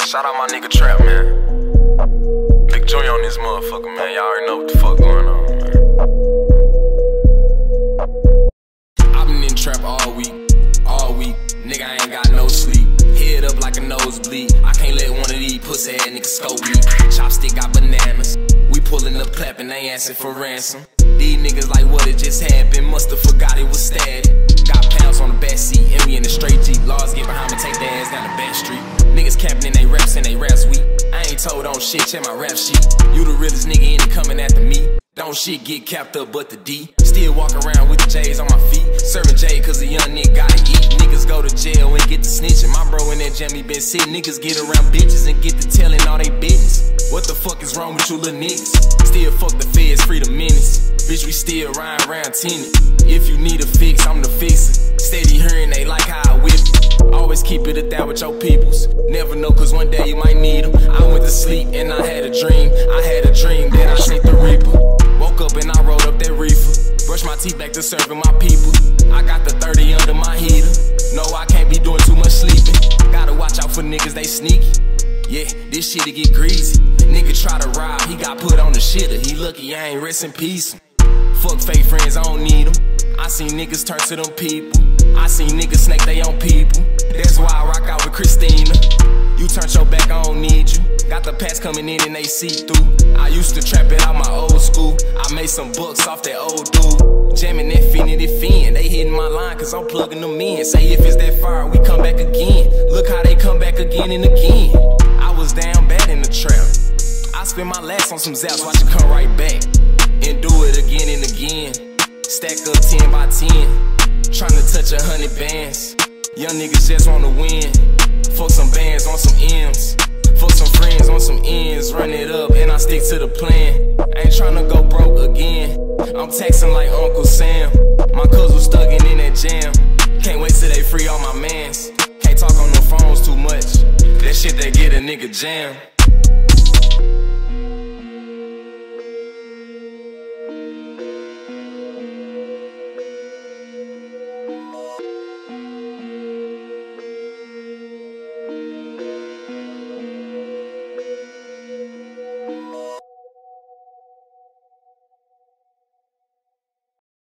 Shout out my nigga Trap, man. Big Joy on this motherfucker, man. Y'all already know what the fuck going on, man. I been in trap all week. Nigga, I ain't got no sleep. Head up like a nosebleed. I can't let one of these pussy ass niggas scope me. Chopstick got bananas. We pulling up clapping, they asking for ransom. These niggas like what it just happened. Musta forgot it was static. Got pounds on the back seat, and we in the straight Jeep. Laws get behind me, take their ass down the back street. Niggas capping in they raps and they raps weak. I ain't told on shit, check my rap sheet. You the realest nigga in it coming after me. Don't shit get capped up but the D. Still walk around with the J's on my feet. Serving J cause a young nigga gotta eat. Niggas go to jail and get to snitching. My bro in that jammy been sitting. Niggas get around bitches and get to telling all they business. What the fuck is wrong with you little niggas? Still fuck the feds, free the menace. Bitch, we still riding around tenant. If you need a fix, I'm the fixer. Steady hearing they like how I whip it. Always keep it at that with your peoples. Never know cause one day you might need them. I went to sleep and I had a dream. I had a dream that I seen the Reaper. Woke up and I rolled up that reefer. Brush my teeth back to serving my people. I got the 30 under my heater. No, I can't be doing too much sleeping. Gotta watch out for niggas, they sneaky. Yeah, this shit'll get greasy. Nigga try to rob, he got put on the shitter. He lucky I ain't rest in peace. Fuck fake friends, I don't need them. I seen niggas turn to them people. I seen niggas snake they own people. That's why I rock out with Christina. You turned your back, I don't need you. Got the packs coming in and they see through. I used to trap it out my old school. I made some bucks off that old dude. Jamming that Infinity Fin. They hitting my line cause I'm plugging them in. Say if it's that fire, we come back again. Look how they come back again and again. I was down bad in the trap. I spent my last on some zaps, watch it come right back. And do it again and again. Stack up 10 by 10. Tryna touch 100 bands. Young niggas just wanna win. Fuck some bands on some M's. Fuck some friends on some ends. Run it up and I stick to the plan. I ain't tryna go broke again. I'm texting like Uncle Sam. My cuz was stuck in that jam. Can't wait till they free all my mans. Can't talk on the phones too much. That shit they get a nigga jam.